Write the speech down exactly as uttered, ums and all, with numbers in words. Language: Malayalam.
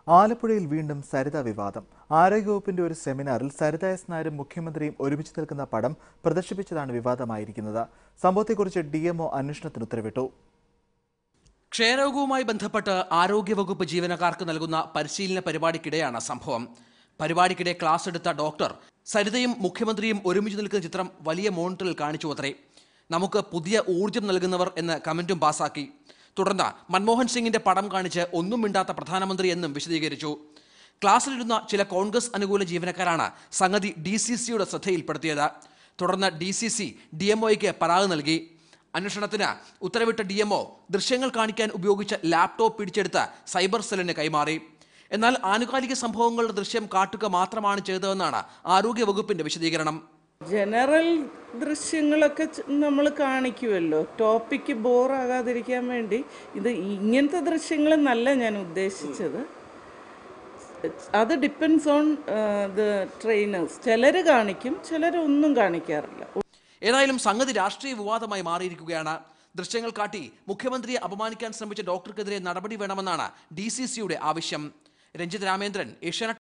ആലപ്പുഴയിൽ വീണ്ടും സരിത വിവാദം. ആരോഗ്യവകുപ്പിന്റെ ഒരു സെമിനാറിൽ സരിത എസ് നായരും മുഖ്യമന്ത്രിയും ഒരുമിച്ച് നിൽക്കുന്ന പടം പ്രദർശിപ്പിച്ചതാണ് വിവാദമായിരിക്കുന്നത്. സംഭവത്തെക്കുറിച്ച് ഡി എം ഒ അന്വേഷണത്തിന് ഉത്തരവിട്ടു. ക്ഷയരോഗവുമായി ബന്ധപ്പെട്ട് ആരോഗ്യവകുപ്പ് ജീവനക്കാർക്ക് നൽകുന്ന പരിശീലന പരിപാടിക്കിടെയാണ് സംഭവം. പരിപാടിക്കിടെ ക്ലാസ് എടുത്ത ഡോക്ടർ സരിതയും മുഖ്യമന്ത്രിയും ഒരുമിച്ച് നിൽക്കുന്ന ചിത്രം വലിയ മോണിറ്ററിൽ കാണിച്ചു അത്രേ. നമുക്ക് പുതിയ ഊർജ്ജം നൽകുന്നവർ എന്ന് കമന്റും പാസാക്കി. തുടർന്ന് മൻമോഹൻ സിംഗിന്റെ പടം കാണിച്ച് ഒന്നും മിണ്ടാത്ത പ്രധാനമന്ത്രി എന്നും വിശദീകരിച്ചു. ക്ലാസ്സിലിരുന്ന ചില കോൺഗ്രസ് അനുകൂല ജീവനക്കാരാണ് സംഗതി ഡി സി സിയുടെ ശ്രദ്ധയിൽപ്പെടുത്തിയത്. തുടർന്ന് D C C D M ഒയ്ക്ക് പരാതി നൽകി. അന്വേഷണത്തിന് ഉത്തരവിട്ട ഡി എം ഒ ദൃശ്യങ്ങൾ കാണിക്കാൻ ഉപയോഗിച്ച ലാപ്ടോപ്പ് പിടിച്ചെടുത്ത് സൈബർ സെല്ലിന് കൈമാറി. എന്നാൽ ആനുകാലിക സംഭവങ്ങളുടെ ദൃശ്യം കാട്ടുക മാത്രമാണ് ചെയ്തതെന്നാണ് ആരോഗ്യവകുപ്പിന്റെ വിശദീകരണം. ജനറൽ ദൃശ്യങ്ങളൊക്കെ നമ്മൾ കാണിക്കുമല്ലോ, ടോപ്പിക്ക് ബോറാകാതിരിക്കാൻ വേണ്ടി. ഇത് ഇങ്ങനത്തെ ദൃശ്യങ്ങളെന്നല്ല ഞാൻ ഉദ്ദേശിച്ചത്. അത് ഡിപ്പെൻസ് ഓൺ ദ ട്രെയിനേഴ്സ്. ചിലർ കാണിക്കും, ചിലരൊന്നും കാണിക്കാറില്ല. ഏതായാലും സംഗതി രാഷ്ട്രീയ വിവാദമായി മാറിയിരിക്കുകയാണ്. ദൃശ്യങ്ങൾ കാട്ടി മുഖ്യമന്ത്രിയെ അപമാനിക്കാൻ ശ്രമിച്ച ഡോക്ടർക്കെതിരെ നടപടി വേണമെന്നാണ് ഡി സി സിയുടെ ആവശ്യം. രഞ്ജിത് രാമേന്ദ്രൻ, ഏഷ്യാനെറ്റ്.